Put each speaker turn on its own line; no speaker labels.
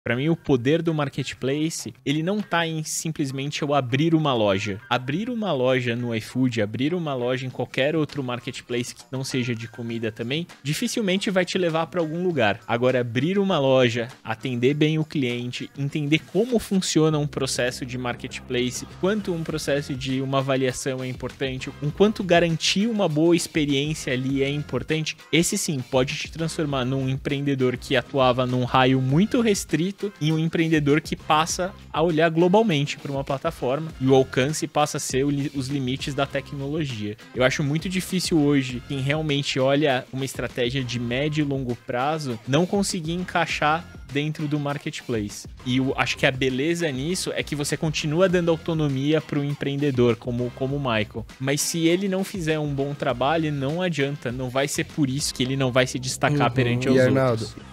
Para mim, o poder do marketplace, ele não tá em simplesmente eu abrir uma loja. Abrir uma loja no iFood, abrir uma loja em qualquer outro marketplace que não seja de comida também, dificilmente vai te levar para algum lugar. Agora, abrir uma loja, atender bem o cliente, entender como funciona um processo de marketplace, quanto um processo de uma avaliação é importante, o quanto garantir uma boa experiência ali é importante, esse sim pode te transformar num empreendedor que atuava num raio muito restrito em um empreendedor que passa a olhar globalmente para uma plataforma e o alcance passa a ser os limites da tecnologia. Eu acho muito difícil hoje quem realmente olha uma estratégia de médio e longo prazo não conseguir encaixar dentro do marketplace. E eu acho que a beleza nisso é que você continua dando autonomia para o empreendedor, como o Michael. Mas se ele não fizer um bom trabalho, não adianta. Não vai ser por isso que ele não vai se destacar perante os
Arnaldo,
outros.